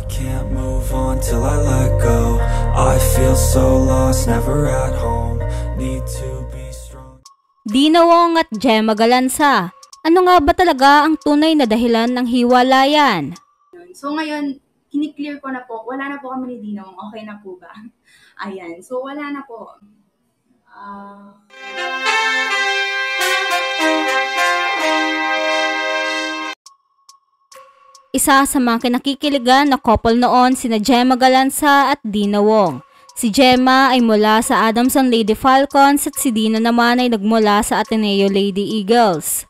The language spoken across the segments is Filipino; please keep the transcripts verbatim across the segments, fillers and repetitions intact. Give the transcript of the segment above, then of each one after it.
can't move on till I let go. I feel so lost, never at home. Need to be strong. Dinawong at Gemma Galanza. Ano nga ba talaga ang tunay na dahilan ng hiwalayan? So ngayon, kiniklear ko na po, wala na po kami ni Dinawong. Okay na po ba? Ayan, so wala na po. Uh... Isa sa mga kinakikiligan na couple noon sina Gemma Galanza at Dinawong. Si Gemma ay mula sa Adamson Lady Falcons at si Dina naman ay nagmula sa Ateneo Lady Eagles.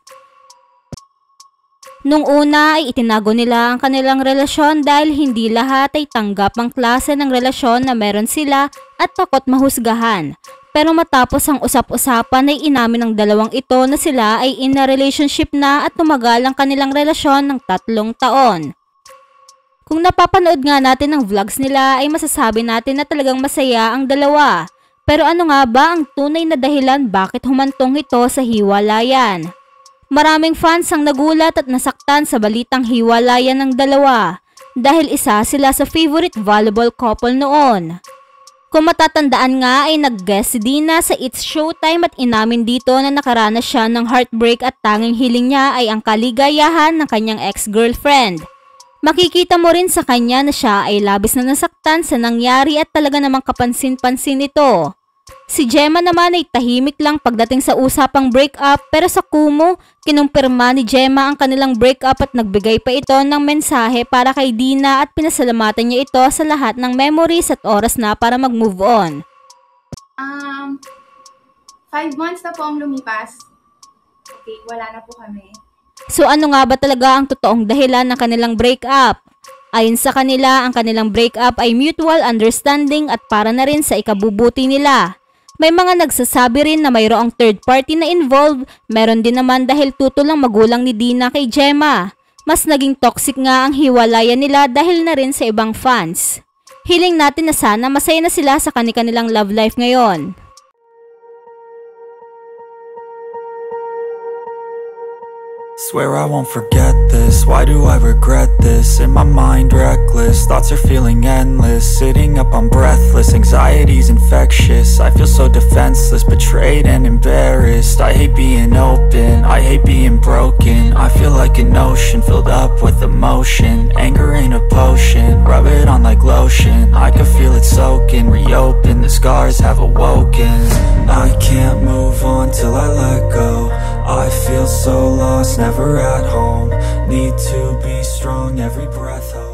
Nung una ay itinago nila ang kanilang relasyon dahil hindi lahat ay tanggap ang klase ng relasyon na meron sila at takot mahusgahan. Pero matapos ang usap-usapan ay inamin ng dalawang ito na sila ay in a relationship na at tumagal ang kanilang relasyon ng tatlong taon. Kung napapanood nga natin ang vlogs nila ay masasabi natin na talagang masaya ang dalawa. Pero ano nga ba ang tunay na dahilan bakit humantong ito sa hiwalayan? Maraming fans ang nagulat at nasaktan sa balitang hiwalayan ng dalawa dahil isa sila sa favorite volleyball couple noon. Kung matatandaan nga ay nag-guest si Dina sa It's Showtime at inamin dito na nakaranas siya ng heartbreak at tanging hiling niya ay ang kaligayahan ng kanyang ex-girlfriend. Makikita mo rin sa kanya na siya ay labis na nasaktan sa nangyari at talaga namang kapansin-pansin ito. Si Gemma naman ay tahimik lang pagdating sa usapang breakup pero sa Kumu, kinumpirma ni Gemma ang kanilang breakup at nagbigay pa ito ng mensahe para kay Dina at pinasalamatan niya ito sa lahat ng memories at oras na para mag-move on. Um, five months na po ang lumipas. Okay, wala na po kami. So ano nga ba talaga ang totoong dahilan ng kanilang breakup? Ayon sa kanila, ang kanilang breakup ay mutual understanding at para na rin sa ikabubuti nila. May mga nagsasabi rin na mayroong third party na involved, meron din naman dahil tutol ang magulang ni Dina kay Gemma. Mas naging toxic nga ang hiwalayan nila dahil na rin sa ibang fans. Hiling natin na sana masaya na sila sa kani-kanilang love life ngayon. Swear I won't forget this, why do I regret this? In my mind reckless, thoughts are feeling endless. Sitting up I'm breathless, anxiety's infectious. I feel so defenseless, betrayed and embarrassed. I hate being open, I hate being broken. I feel like an ocean filled up with emotion. Anger ain't a potion, rub it on like lotion. I can feel it soaking, reopen, the scars have awoken. I can't move on till I let go. I feel so lost, never at home. Need to be strong, every breath